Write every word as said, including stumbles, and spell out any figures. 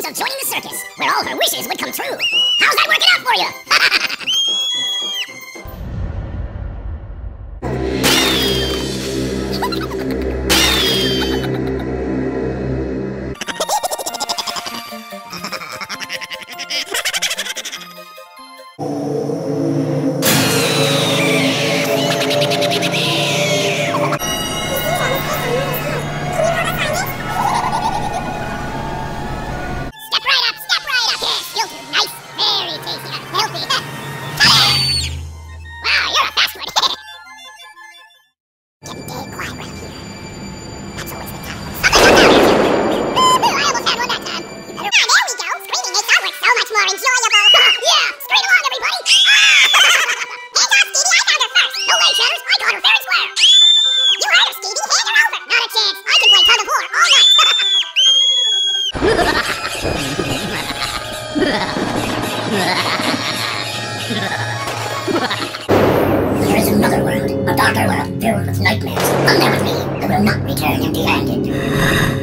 dreams of joining the circus, where all her wishes would come true. How's that working out for you? There is another world, a darker world filled with nightmares. Come there with me, I will not return empty-handed.